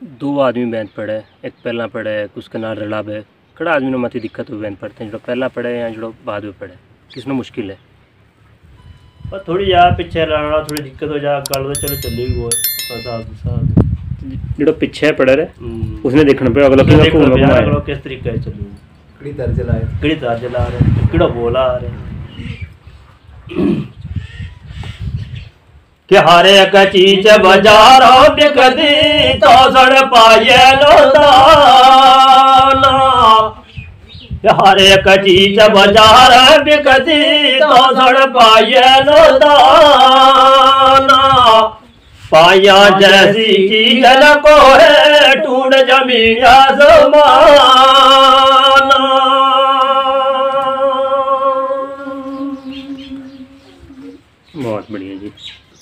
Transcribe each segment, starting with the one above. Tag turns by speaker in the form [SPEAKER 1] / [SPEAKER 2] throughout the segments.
[SPEAKER 1] दो आदमी बैंत पड़े, एक पहला पड़े उसके नाल रला बे कड़ा आदमी मत दिक्कत हो बैंत पड़ते हैं जो पहला पड़े या जो बाद में पड़े किसमें मुश्किल है
[SPEAKER 2] पर थोड़ी यार पीछे रहना थोड़ी दिक्कत हो जा गल तो चलो चली वो
[SPEAKER 1] जो पीछे पड़े रहे उसने देखना पे अगला
[SPEAKER 2] किस तरीके से चलू कड़ी तार चला रहे किड़ा बोला आ रहे कि हर एक चीज बाजारों बिकदी तो सड़ पाए लोदाना हर एक चीज बाजार बिकदी तो सड़ पाए लोदाना पाया जैसी चीज को है टूट जमीन आसमाना
[SPEAKER 1] बहुत बढ़िया जी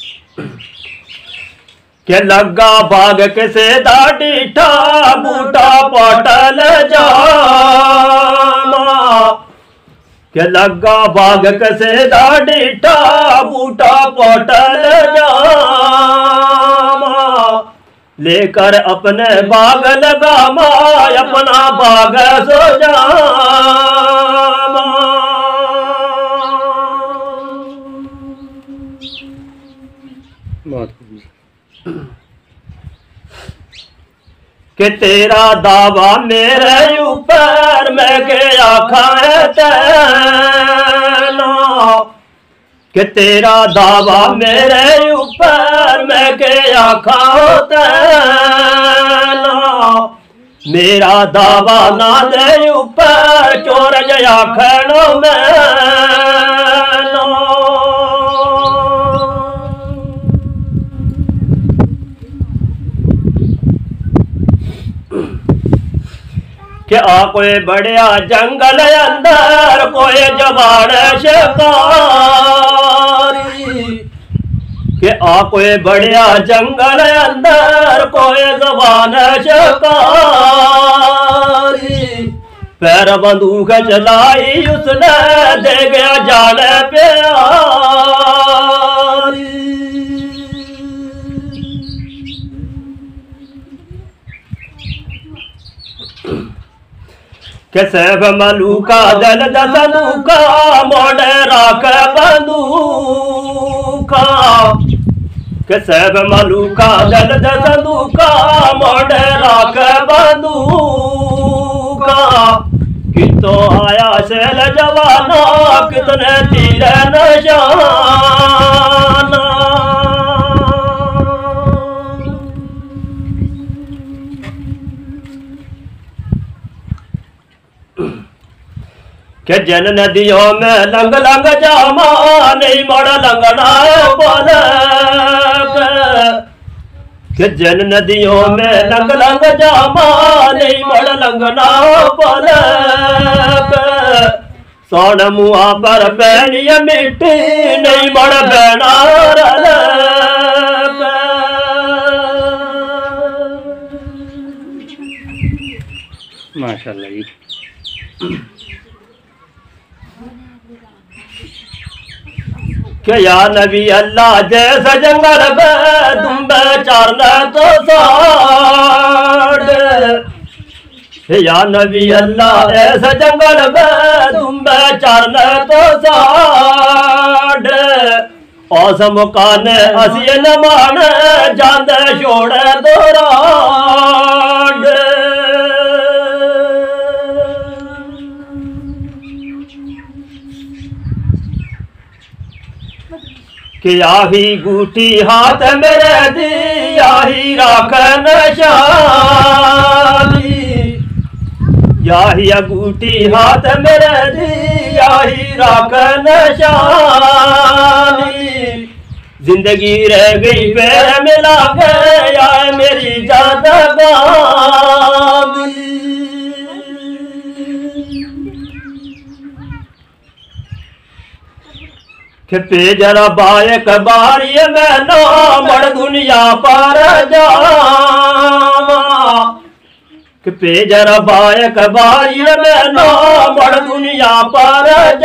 [SPEAKER 2] के लगा बाग किसे दाढ़ीठा बूटा पटल जामा के लगा बाग किसे दाढ़ीठा बूटा पटल जामा लेकर अपने बाग लगा माँ अपना बाग सो जामा
[SPEAKER 1] बहुत
[SPEAKER 2] कि तेरा दावा मेरे ऊपर मैं क्या आखा तेना कि तेरा दावा मेरे ऊपर मैं क्या आखा तेना मेरा दावा ना दे ऊपर चोर जया खड़ो मैं कि आ कोई बढ़िया जंगल अंदर कोई जवान शिकारी कि आ कोई बढ़िया जंगल अंदर कोई जवान शिकारी पैर बंदूक चलाई उसने दे गया जान प्यारी के सब मलूका दल दसनूका मोड़ राख बंदूका के सब मलूका दल दसनूका मोड़ राख बंदूका कितो आया शैल जवाना कितने तीर निशाना के जन नदियों में लंग लंग जामा नहीं मड़ लंगना बोल के जन नदियों में लंग लंग जामा नहीं मड़ लंगना बोल सोन मुआ पर पैनिया मिट्टी नहीं मड़ बना
[SPEAKER 1] माशाल्लाह जी
[SPEAKER 2] कि या नबी अल्लाह जैसा जंगल में तुम बेचारना तो साड़ या नबी अल्लाह ऐसा जंगल में तुम बेचारना तो साड़ औसम काने हसी न मान जान छोड़ दोराड़ कि आही गुटी हाथ मेरे दी आही राख नशानी याही गुटी हाथ मेरे दी आही राख नशानी जिंदगी रह गई पैर मिला गया मेरी ज़िंदगानी पे जरा बायक बारी में नामड़ दुनिया पर जामा पे जरा बायक बारी में नामड़ दुनिया पर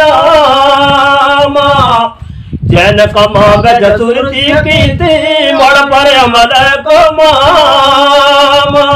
[SPEAKER 2] जामा जैन कमाग जसुरती की मड़ पर अमल को मामा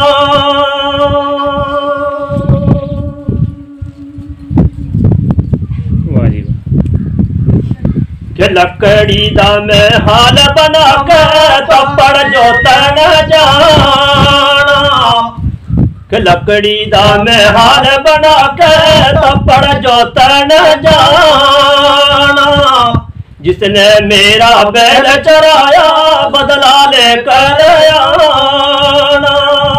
[SPEAKER 2] लकड़ी दा मैं हाल बना के तपड़ जोतन जाना, कि लकड़ी दा मैं हाल बना के तपड़ जोतन जाना। जिसने मेरा बैल चराया बदला लेकर आना।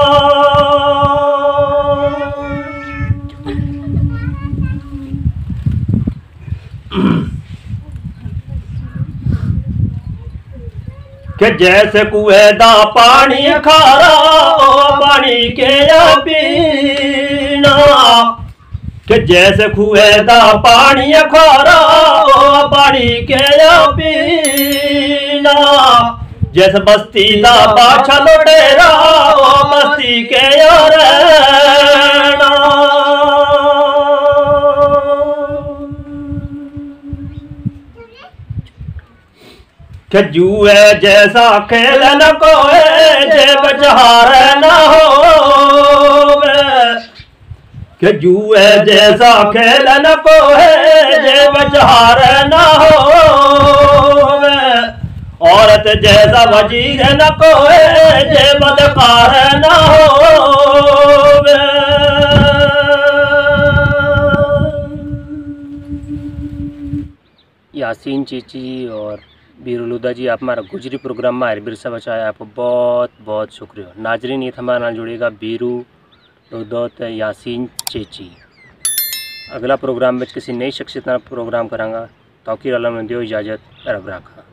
[SPEAKER 2] कि जैसे कुएं दा पानी खारा ओ पानी के पीना, कि जैसे कुएं दा पानी खारा ओ पानी के पीना। जैसे बस्ती दा पाछा लुटेरा ओ बस्ती के रहना। कि जुए जैसा खेल न कोई जेब जहार न हो, कि जुए जैसा खेल न कोई जेब जहार न हो। औरत जैसा वजीर न कोई जेब बदकार न हो।
[SPEAKER 1] यासीन चीची और बीरुलुदा जी, आप हमारा गुजरी प्रोग्राम में हार बिरसा बचाया, आपको बहुत बहुत शुक्रिया। नाजरीन, ये हमारे नाल जुड़ेगा बीरू लुदा यासीन चेची। अगला प्रोग्राम में किसी नई शख्सियत प्रोग्राम करांगा। तौकीर आलम ने दियो इजाज़त, रब राखा।